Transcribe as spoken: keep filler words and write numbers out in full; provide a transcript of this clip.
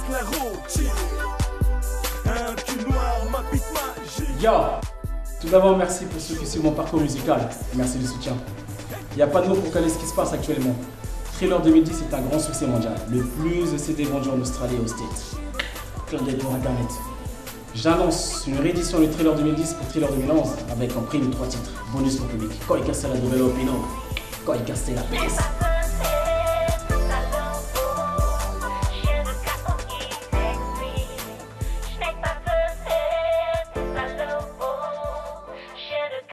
la routine. Un cul noir, ma bite magique. Yo! Tout d'abord, merci pour ceux qui suivent mon parcours musical. Merci du soutien. Il n'y a pas de mots pour caler ce qui se passe actuellement. Thriller deux mille dix est un grand succès mondial. Le plus de C D vendus en Australie et aux States. Clin d'œil pour Internet. J'annonce une réédition du Thriller deux mille dix pour Thriller deux mille onze avec en prime trois titres. Bonus pour le public. Koi Castella Dovelo Pino. Koi Castella Pesa.